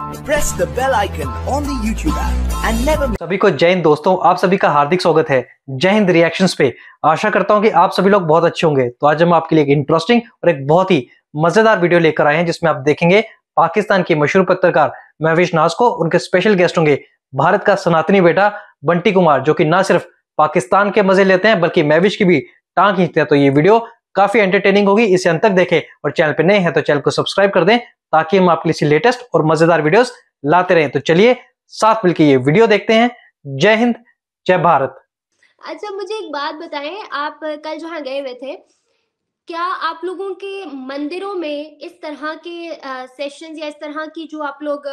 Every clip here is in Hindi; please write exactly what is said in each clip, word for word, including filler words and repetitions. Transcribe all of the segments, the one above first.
Press the bell icon on the YouTube app and never miss. सभी को जय हिंद दोस्तों, आप सभी का हार्दिक स्वागत है जय हिंद रिएक्शंस पे। आशा करता हूं कि आप सभी लोग बहुत अच्छे होंगे। तो आज हम आपके लिए एक इंटरेस्टिंग और एक बहुत ही मजेदार वीडियो लेकर आए हैं, जिसमें आप देखेंगे पाकिस्तान के मशहूर पत्रकार महविश नाज को। उनके स्पेशल गेस्ट होंगे भारत का सनातनी बेटा बंटी कुमार, जो कि ना सिर्फ पाकिस्तान के मजे लेते हैं बल्कि महविश की भी टांग खींचते हैं। तो ये वीडियो काफी एंटरटेनिंग होगी, इसे अंत तक देखें और चैनल पे नए हैं तो चैनल को सब्सक्राइब कर दें ताकि हम आपके लिए लेटेस्ट और मजेदार वीडियोस लाते रहें। तो चलिए साथ मिलकर ये वीडियो देखते हैं। जय हिंद, जय भारत। अच्छा, मुझे एक बात बताएं, आप कल जहाँ गए हुए थे, क्या आप लोगों के मंदिरों में इस तरह के सेशंस या इस तरह की जो आप लोग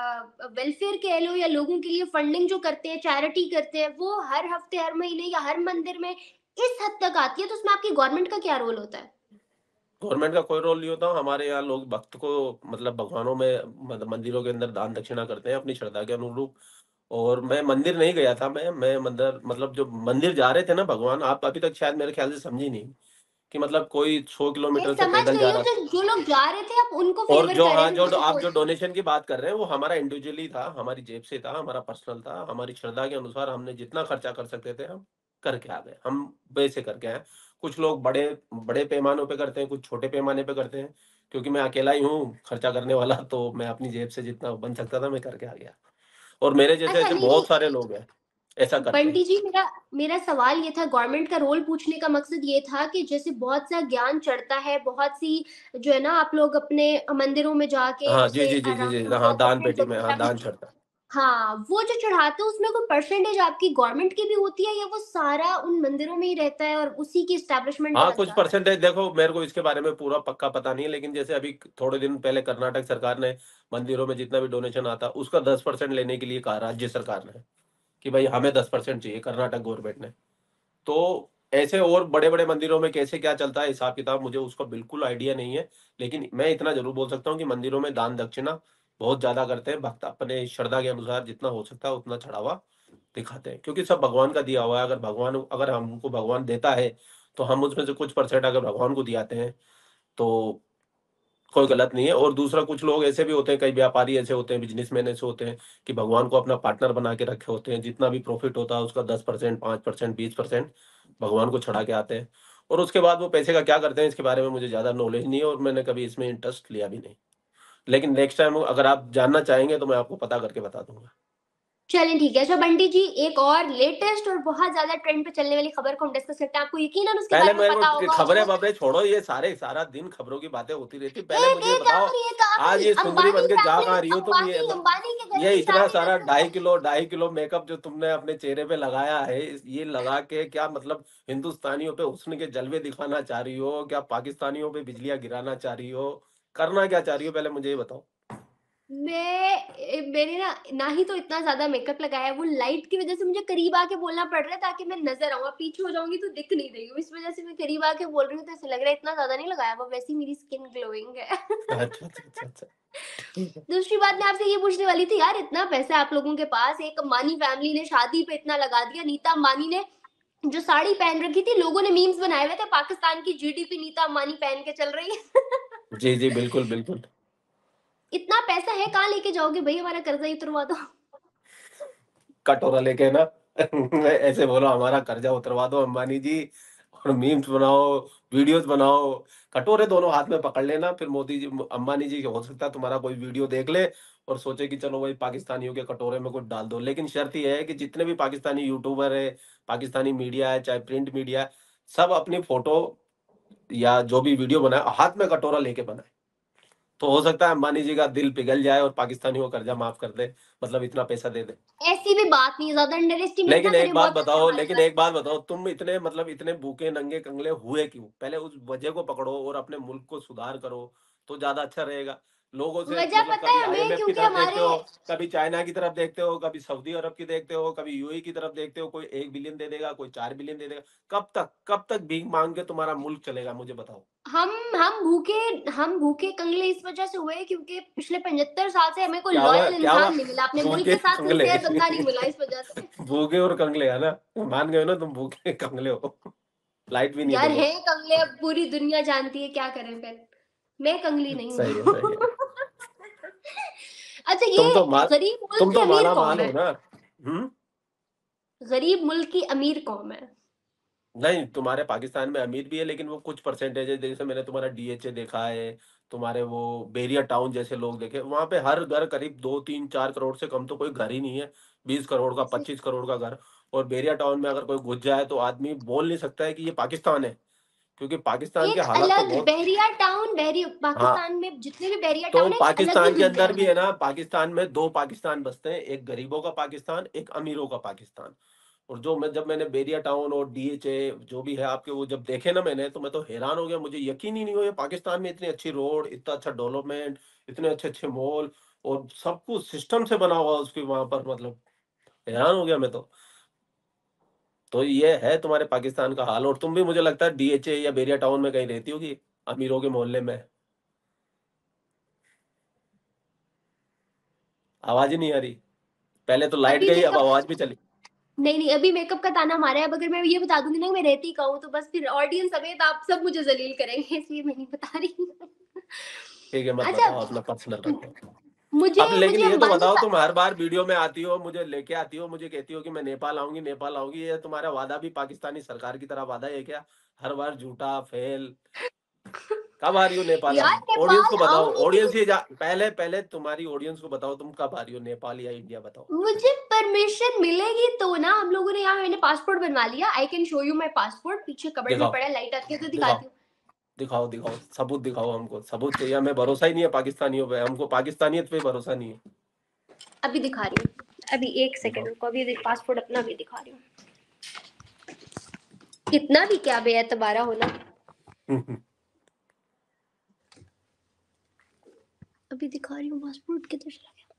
वेलफेयर कह लो या लोगों के लिए फंडिंग जो करते हैं, चैरिटी करते हैं, वो हर हफ्ते, हर महीने या हर मंदिर में इस हद तक आती है? तो उसमें आपकी गवर्नमेंट का क्या रोल होता है? गवर्नमेंट का कोई रोल नहीं होता। हमारे यहाँ लोग भक्त को मतलब भगवानों में मतलब मंदिरों के अंदर दान दक्षिणा करते हैं अपनी श्रद्धा के अनुरूप। और मैं मंदिर नहीं गया था, मैं मैं मंदिर मतलब जो मंदिर जा रहे थे ना भगवान, आप अभी तक शायद मेरे ख्याल से समझी नहीं कि मतलब कोई सौ मैं किलोमीटर से समझ पैदल गई जा हूँ, रहा। जो जो लोग जा रहे थे आप उनको और फेवर जो कर रहे हाँ थे, जो मुझे आप कोई जो डोनेशन की बात कर रहे हैं वो हमारा इंडिविजुअली था, हमारी जेब से था, हमारा पर्सनल था, हमारी श्रद्धा के अनुसार हमने जितना खर्चा कर सकते थे हम करके आ गए। हम वैसे करके आए। कुछ लोग बड़े बड़े पैमानों पे करते हैं, कुछ छोटे पैमाने पे करते हैं। क्योंकि मैं अकेला ही हूँ खर्चा करने वाला, तो मैं अपनी जेब से जितना बन सकता था मैं करके आ गया। और मेरे जैसे अच्छा ऐसे नहीं बहुत नहीं सारे लोग हैं ऐसा करते हैं। बंटी जी, मेरा मेरा सवाल ये था, गवर्नमेंट का रोल पूछने का मकसद ये था कि जैसे बहुत सा ज्ञान चढ़ता है, बहुत सी जो है ना, आप लोग अपने मंदिरों में जाके हाँ जी जैसे जी जी जी जी राम हाँ, दान दक्षिण पेटी में हाँ वगैरह, दान चढ़ता है। हाँ, वो जो चढ़ाते हो उसमें कोई परसेंटेज आपकी गवर्नमेंट की भी होती है या वो सारा उन मंदिरों में ही रहता है और उसी की एस्टेब्लिशमेंट पे हाँ, लग कुछ जाता है? परसेंटेज देखो, मेरे को इसके बारे में पूरा पक्का पता नहीं है, लेकिन जैसे अभी थोड़े दिन पहले कर्नाटक सरकार ने मंदिरों में जितना भी डोनेशन आता उसका दस परसेंट लेने के लिए कहा राज्य सरकार ने कि भाई हमें दस परसेंट चाहिए, कर्नाटक गवर्नमेंट ने। तो ऐसे और बड़े बड़े मंदिरों में कैसे क्या चलता है हिसाब किताब मुझे उसका बिल्कुल आइडिया नहीं है। लेकिन मैं इतना जरूर बोल सकता हूँ कि मंदिरों में दान दक्षिणा बहुत ज्यादा करते हैं भक्त, अपने श्रद्धा के अनुसार जितना हो सकता है उतना चढ़ावा दिखाते हैं, क्योंकि सब भगवान का दिया हुआ है। अगर भगवान अगर हमको भगवान देता है तो हम उसमें से कुछ परसेंट अगर भगवान को दियाते हैं तो कोई गलत नहीं है। और दूसरा, कुछ लोग ऐसे भी होते हैं, कई व्यापारी ऐसे होते हैं, बिजनेसमैन ऐसे होते हैं कि भगवान को अपना पार्टनर बना के रखे होते हैं। जितना भी प्रॉफिट होता है उसका दस परसेंट, पांच परसेंट, बीस परसेंट भगवान को चढ़ा के आते हैं। और उसके बाद वो पैसे का क्या करते हैं इसके बारे में मुझे ज्यादा नॉलेज नहीं है और मैंने कभी इसमें इंटरेस्ट लिया भी नहीं। लेकिन नेक्स्ट टाइम अगर आप जानना चाहेंगे तो मैं आपको पता करके बता दूंगा। चलें, ठीक है। अच्छा बंटी जी, एक और लेटेस्ट और बहुत ज्यादा ट्रेंड पे चलने वाली खबर को हम डिस्कस करते हैं। आपको यकीनन उसके पहले बारे में मेरे पता को होगा, खबरें वो वबरें छोड़ो, ये सारे सारा दिन खबरों की बातें होती रहती। पहले एक मुझे एक बताओ, आखिरी एक आज आखिरी ये सुंदरी अंबानी बन के जा फैमिली, कहाँ रही हो तुम? ये अंबानी अंबानी के घर ये में इतना शादी सारा में ढाई किलो ढाई किलो मेकअप जो तुमने अपने चेहरे पे लगाया है, इस- ये लगा के क्या मतलब हिंदुस्तानियों पे हुस्न के जलवे दिखाना चाह रही हो? क्या पाकिस्तानियों पे बिजलियां गिराना चाह रही हो? करना क्या चाह रही हो, पहले मुझे ये बताओ। मैं ए, मेरे ना ना ही तो इतना ज्यादा मेकअप लगाया है, वो लाइट की वजह से मुझे करीब आके बोलना पड़ रहा है ताकि मैं नजर आऊं। अब पीछे हो जाऊंगी तो दिख नहीं रही हूँ, इस वजह से मैं करीब आके बोल रही हूँ, तो ऐसे लग रहा है इतना ज्यादा नहीं लगाया हुआ, वैसे ही मेरी स्किन ग्लोइंग है। अच्छा अच्छा अच्छा अच्छा, ठीक है। दूसरी बात मैं आपसे ये पूछने वाली थी, यार इतना पैसा है आप लोगों के पास, एक अंबानी फैमिली ने शादी पे इतना लगा दिया, नीता अंबानी ने जो साड़ी पहन रखी थी, लोगों ने मीम्स बनाए हुए थे, पाकिस्तान की जीडीपी नीता अंबानी पहन के चल रही है। जी जी बिल्कुल बिल्कुल। इतना पैसा है, कहाँ लेके जाओगे भाई? हमारा कर्जा ही उतरवा दो। कटोरा लेके ना ऐसे बोलो हमारा कर्जा उतरवा दो अंबानी जी, और मीम्स बनाओ, वीडियोस बनाओ। कटोरे दोनों हाथ में पकड़ लेना, फिर मोदी जी अंबानी जी हो सकता है तुम्हारा कोई वीडियो देख ले और सोचे कि चलो भाई पाकिस्तानियों के कटोरे में कुछ डाल दो। लेकिन शर्त यह है कि जितने भी पाकिस्तानी यूट्यूबर है, पाकिस्तानी मीडिया है, चाहे प्रिंट मीडिया, सब अपनी फोटो या जो भी वीडियो बनाए हाथ में कटोरा लेके बनाए। तो हो सकता है अंबानी जी का दिल पिघल जाए और पाकिस्तानियों का कर्जा माफ कर दे, मतलब इतना पैसा दे दे। ऐसी भी बात नहीं, ज्यादा अंडर एस्टिमेट ना लेकिन एक करें, बात बहुत पैसा है बताओ हमारे लेकिन पास। एक बात बताओ तुम इतने मतलब इतने भूखे नंगे कंगले हुए क्यों? पहले उस वजह को पकड़ो और अपने मुल्क को सुधार करो तो ज्यादा अच्छा रहेगा। लोगों से वजह मतलब पता कभी है हमें, आईएमएफ की क्योंकि तरफ देखते हमारे हो, कभी चाइना की तरफ देखते हो, कभी सऊदी अरब की देखते हो, कभी यूएई की तरफ देखते हो। कोई एक बिलियन दे देगा, कोई चार बिलियन दे देगा। कब तक कब तक भीख मांग के तुम्हारा मुल्क चलेगा, मुझे बताओ। हम हम भूखे हम भूखे कंगले इस वजह से हुए क्योंकि पिछले पचहत्तर साल से हमें कोई क्या हुआ लॉयल क्या हुआ? इंसान नहीं मिला, अपने मुल्क भूखे के साथ कंगले सिंसियर बंदा नहीं मिला, इस वजह से। भूखे और कंगले है ना, मान गए ना तुम भूखे कंगले हो। लाइट भी नहीं यार दोगे। है कंगले, अब पूरी दुनिया जानती है, क्या करें फिर? मैं कंगली नहीं सही है सही है। हूँ। अच्छा अच्छा तुम ये तो माल गरीब मुल्क तुम की तो अमीर माला कौम माल हो है? ना। हम्म। गरीब मुल्क की अमीर कौम है? नहीं, तुम्हारे पाकिस्तान में अमीर भी है, लेकिन वो कुछ परसेंटेज है। जैसे मैंने तुम्हारा डीएचए देखा है, तुम्हारे वो बेरिया टाउन जैसे लोग देखे, वहां पे हर घर करीब दो तीन चार करोड़ से कम तो कोई घर ही नहीं है। बीस करोड़ का, पच्चीस करोड़ का घर। और बेरिया टाउन में अगर कोई घुस जाए तो आदमी बोल नहीं सकता है कि ये पाकिस्तान है, क्योंकि पाकिस्तान के एक हालात तो अलग बहुत। बहरिया टाउन, बहरी हाँ, पाकिस्तान में जितने भी बहरिया तो टाउन है, एक अलग ही पाकिस्तान के दुनिया अंदर भी है। है ना, पाकिस्तान में दो पाकिस्तान बसते हैं, एक गरीबों का पाकिस्तान, एक अमीरों का पाकिस्तान। और जो मैं जब मैंने बेरिया टाउन और डीएचए जो भी है आपके, वो जब देखे ना मैंने, तो मैं तो हैरान हो गया। मुझे यकीन ही नहीं हुआ ये पाकिस्तान में इतनी अच्छी रोड, इतना अच्छा डेवलपमेंट, इतने अच्छे अच्छे मॉल, और सब कुछ सिस्टम से बना हुआ उसके वहां पर, मतलब हैरान हो गया मैं तो। तो ये है तुम्हारे पाकिस्तान का हाल। और तुम भी मुझे लगता है डीएचए या बेरिया टाउन में कहीं रहती होगी, अमीरों के मोहल्ले में। आवाज ही नहीं आ रही। पहले तो लाइट अभी गई, अब मेकअप, आवाज भी चली। नहीं नहीं, अभी मेकअप का ताना मारा है। अब अगर मैं ये बता दूंगी ना कि मैं रहती कहाँ हूँ, तो बस फिर ऑडियंस समेत आप सब मुझे जलील करेंगे, इसलिए मैं नहीं बता रही। ठीक है, मत अच्छा, बताओ, अपना पर्सनल रखो। मुझे अब लेकिन मुझे ये तो अंबानी बताओ, का, तुम हर बार वीडियो में आती हो, मुझे लेके आती हो, मुझे कहती हो कि मैं नेपाल आऊंगी, नेपाल आऊंगी। ये तुम्हारा वादा भी पाकिस्तानी सरकार की तरह वादा है क्या? हर बार झूठा फेल। कब आ रही हो नेपाल? यार अब ऑडियंस नेपाल को बताओ, आऊंगी ऑडियंस लेकिन ये जा, पहले पहले तुम्हारी ऑडियंस को बताओ, तुम कब आ रही हो नेपाल या इंडिया, बताओ। मुझे परमिशन मिलेगी तो ना। हम लोगों ने यहाँ, मैंने पासपोर्ट बनवा लिया। I can show you my passport, पीछे कबर्ड में दिखाओ, पड़ा है, लाइट आती है तो दिखाओ, दिखाती हूँ। दिखाओ, दिखाओ, सबूत दिखाओ। हमको सबूत चाहिए, हमें भरोसा ही नहीं है पाकिस्तानियों पे, हमको पाकिस्तानियत पे भरोसा नहीं है। अभी दिखा रही हूँ, अभी एक सेकंड दिखाओ। रुको, अभी पासपोर्ट अपना भी दिखा रही हूँ। कितना भी क्या बेएतबारा होना। अभी दिखा रही हूँ पासपोर्ट, किधर चला गया?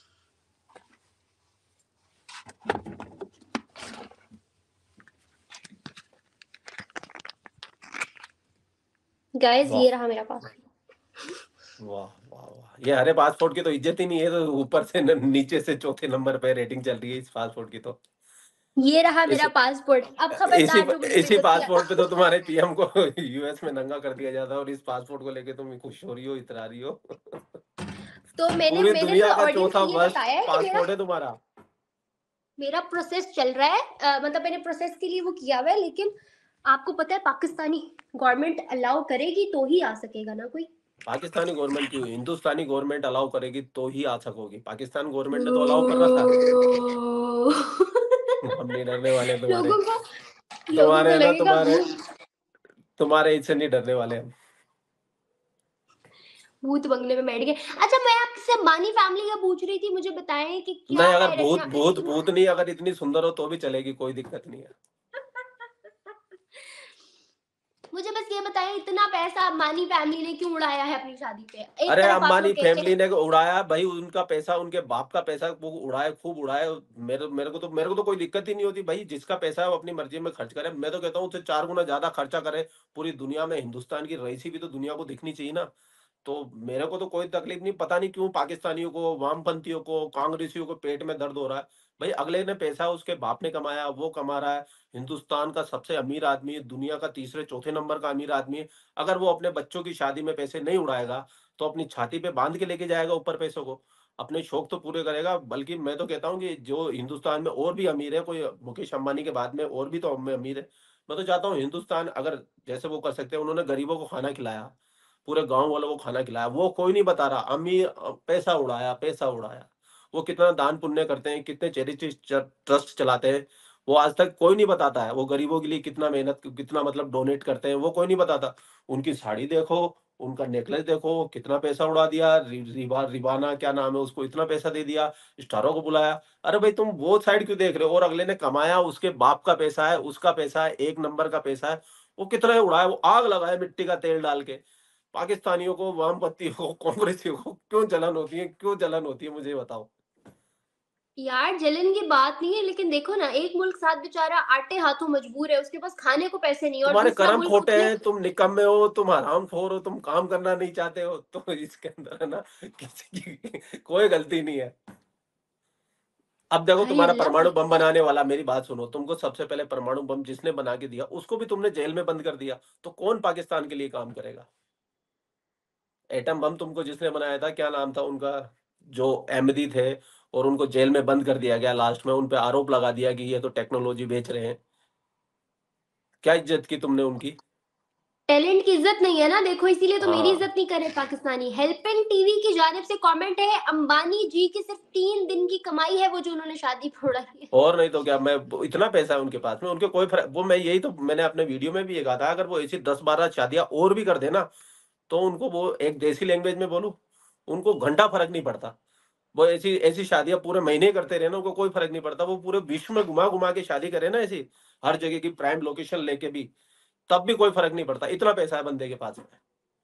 गाइस वाह, ये रहा मेरा पासपोर्ट। वाह, वाह, वाह। ये हरे पासपोर्ट की तो इज्जत ही नहीं है, तो ऊपर से न, नीचे से चौथे नंबर पे रेटिंग चल रही है इस पासपोर्ट की तो। ये रहा इस मेरा पासपोर्ट। अब इसी खबरदार जो मुझे इसी बेइज्जत पासपोर्ट पे किया। तो तुम्हारे पीएम को यूएस में नंगा कर दिया जाता है, और इस पासपोर्ट को लेके तुम खुश हो रही हो, इतरा रही हो। तो मैंने पूरी मैंने दुनिया तो का ऑडियंस चौथा को ये वर्स्ट बताया है कि मेरा पासपोर्ट है तुम्हारा। मेरा प्रोसेस चल रहा है। अ, मतलब मैंने प्रोसेस के लिए वो किया हुआ है, लेकिन आपको पता है पाकिस्तानी गवर्नमेंट अलाउ करेगी तो ही आ सकेगा ना कोई। पाकिस्तानी गवर्नमेंट क्यों, हिंदुस्तानी गवर्नमेंट अलाउ करेगी तो ही आ सकोगी। पाकिस्तान गवर्नमेंट ने तो अलाउ कर रखा। हम नहीं डरने वाले तुम्हारे। लोगों को लोगों को तुम्हारे ना, लगेगा तुम्हारे भूत तुम्हारे इससे नहीं डरने वाले हम। भूत बंगले में बैठ गए। अच्छा, मैं आपसे अंबानी फैमिली का पूछ रही थी, मुझे बताएं कि क्या नहीं, अगर है भूत रचना भूत इतना। भूत नहीं, अगर इतनी सुंदर हो तो भी चलेगी, कोई दिक्कत नहीं है। मुझे बस ये बताएं, इतना पैसा अंबानी फैमिली ने क्यों उड़ाया है अपनी शादी पे? एक अरे तरफ आप अंबानी लोग कहते फैमिली हैं, ने उड़ाया भाई, उनका पैसा, उनके बाप का पैसा वो उड़ाए, खूब उड़ाए। मेरे मेरे को तो मेरे को तो कोई दिक्कत ही नहीं होती भाई, जिसका पैसा है वो अपनी मर्जी में खर्च करे। मैं तो कहता हूँ उससे चार गुना ज्यादा खर्चा करे। पूरी दुनिया में हिंदुस्तान की रईसी भी तो दुनिया को दिखनी चाहिए ना। तो मेरे को तो कोई तकलीफ नहीं। पता नहीं क्यों पाकिस्तानियों को, वामपंथियों को, कांग्रेसियों को पेट में दर्द हो रहा है। भाई अगले ने पैसा उसके बाप ने कमाया, वो कमा रहा है। हिंदुस्तान का सबसे अमीर आदमी है, दुनिया का तीसरे चौथे नंबर का अमीर आदमी है। अगर वो अपने बच्चों की शादी में पैसे नहीं उड़ाएगा, तो अपनी छाती पे बांध के लेके जाएगा ऊपर पैसों को। अपने शौक तो पूरे करेगा। बल्कि मैं तो कहता हूँ कि जो हिंदुस्तान में और भी अमीर है, कोई मुकेश अंबानी के बाद में और भी तो अमीर है। मैं तो चाहता हूँ हिंदुस्तान अगर जैसे वो कर सकते हैं, उन्होंने गरीबों को खाना खिलाया, पूरे गांव वालों को खाना खिलाया, वो कोई नहीं बता रहा। अमीर अ, पैसा उड़ाया, पैसा उड़ाया। वो कितना दान पुण्य करते हैं, कितने चैरिटी ट्रस्ट चलाते हैं, वो आज तक कोई नहीं बताता है। वो गरीबों के लिए कितना मेहनत, कितना मतलब डोनेट करते हैं, वो कोई नहीं बताता। उनकी साड़ी देखो, उनका नेकलेस देखो, कितना पैसा उड़ा दिया। रि, रिबा रिबाना क्या नाम है उसको, इतना पैसा दे दिया, स्टारों को बुलाया। अरे भाई तुम वो साइड क्यों देख रहे हो? और अगले ने कमाया, उसके बाप का पैसा है, उसका पैसा है, एक नंबर का पैसा है। वो कितना उड़ाया, वो आग लगाया मिट्टी का तेल डाल के। पाकिस्तानियों को, वामपंथियों को, कांग्रेसियों को क्यों जलन होती है, क्यों जलन होती है, मुझे ये बताओ। यार जलन की बात नहीं है, लेकिन देखो ना, एक मुल्क साथ बेचारा आटे हाथों मजबूर है, उसके पास खाने को पैसे नहीं है, और तुम्हारे दूसरा कर्म मुल्क खोटे उतने। हैं, तुम निकम्मे हो, तुम हरामखोर हो, तुम काम करना नहीं चाहते हो, तो इसके अंदर है ना, किसी की कोई गलती नहीं है। अब देखो, भाई तुम्हारा अल्लाह परमाणु की, बम बनाने वाला, मेरी बात सुनो, तुमको सबसे पहले परमाणु बम जिसने बना के दिया उसको भी तुमने जेल में बंद कर दिया, तो कौन पाकिस्तान के लिए काम करेगा? एटम बम तुमको जिसने बनाया था, क्या नाम था उनका, जो अहमदी थे और उनको जेल में बंद कर दिया गया लास्ट में, उन पे आरोप लगा दिया कि ये तो टेक्नोलॉजी बेच रहे हैं। क्या इज्जत की तुमने उनकी? टैलेंट की इज्जत नहीं है ना, देखो इसीलिए तो मेरी हाँ। इज्जत नहीं करे पाकिस्तानी। हेल्पिंग टीवी की जानिब से कमेंट है, अंबानी जी की सिर्फ तीन दिन की कमाई है वो जो उन्होंने शादी पे उड़ाई है। और नहीं तो क्या, मैं इतना पैसा है उनके पास में, उनके कोई फर्क, वो मैं यही तो मैंने अपने वीडियो में भी ये कहा था, अगर वो ऐसी दस बारह शादियां और भी कर देना तो उनको, वो एक देसी लैंग्वेज में बोलूं, उनको घंटा फर्क नहीं पड़ता। वो ऐसी ऐसी शादियां पूरे महीने करते रहे ना, उनको कोई फर्क नहीं पड़ता। वो पूरे विश्व में घुमा घुमा के शादी करे ना ऐसी, हर जगह की प्राइम लोकेशन लेके भी, तब भी कोई फर्क नहीं पड़ता। इतना पैसा है बंदे के पास में।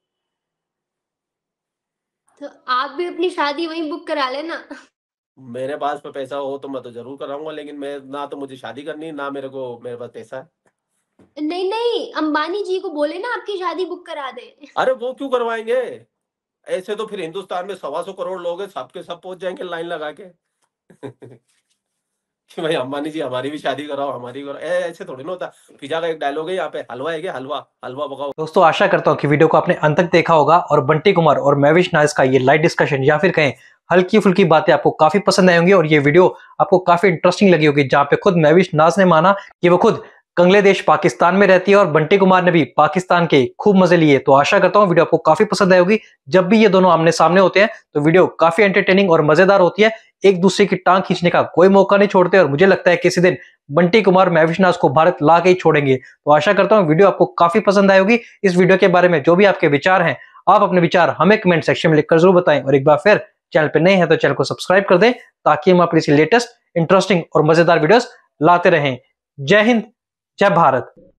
तो आप भी अपनी शादी वहीं बुक करा लेना। मेरे पास में पैसा हो तो मैं तो जरूर कराऊंगा, लेकिन मैं ना तो मुझे शादी करनी, ना मेरे को मेरे पास पैसा है। नहीं नहीं, अंबानी जी को बोले ना आपकी शादी बुक करा दे। अरे वो क्यों करवाएंगे? ऐसे तो फिर हिंदुस्तान में सवा सौ करोड़ लोग हैं, सबके सब पहुंच जाएंगे लाइन लगा के। कि भाई अंबानी जी हमारी भी शादी कराओ, हमारी कराओ। ए, ऐसे थोड़ी ना होता। पिज्जा का एक डायलॉग है यहाँ पे, हलवा है क्या, हलवा हलवा पकाओ। दोस्तों आशा करता हूँ कि वीडियो को आपने अंत तक देखा होगा और बंटी कुमार और महविश नाज का ये लाइट डिस्कशन या फिर कहें हल्की फुल्की बातें आपको काफी पसंद आई होंगी और ये वीडियो आपको काफी इंटरेस्टिंग लगी होगी, जहां पे खुद महविश नाज ने माना कि वो खुद कंगले देश पाकिस्तान में रहती है और बंटी कुमार ने भी पाकिस्तान के खूब मजे लिए। तो आशा करता हूँ वीडियो आपको काफी पसंद आई होगी। जब भी ये दोनों आमने सामने होते हैं तो वीडियो काफी एंटरटेनिंग और मजेदार होती है, एक दूसरे की टांग खींचने का कोई मौका नहीं छोड़ते और मुझे लगता है किसी दिन बंटी कुमार महविश नाज को भारत ला के ही छोड़ेंगे। तो आशा करता हूँ वीडियो आपको काफी पसंद आई होगी। इस वीडियो के बारे में जो भी आपके विचार हैं, आप अपने विचार हमें कमेंट सेक्शन में लिखकर जरूर बताएं और एक बार फिर चैनल पे नए हैं तो चैनल को सब्सक्राइब कर दें ताकि हम आपके लिए लेटेस्ट इंटरेस्टिंग और मजेदार वीडियोस लाते रहें। जय हिंद, जय भारत।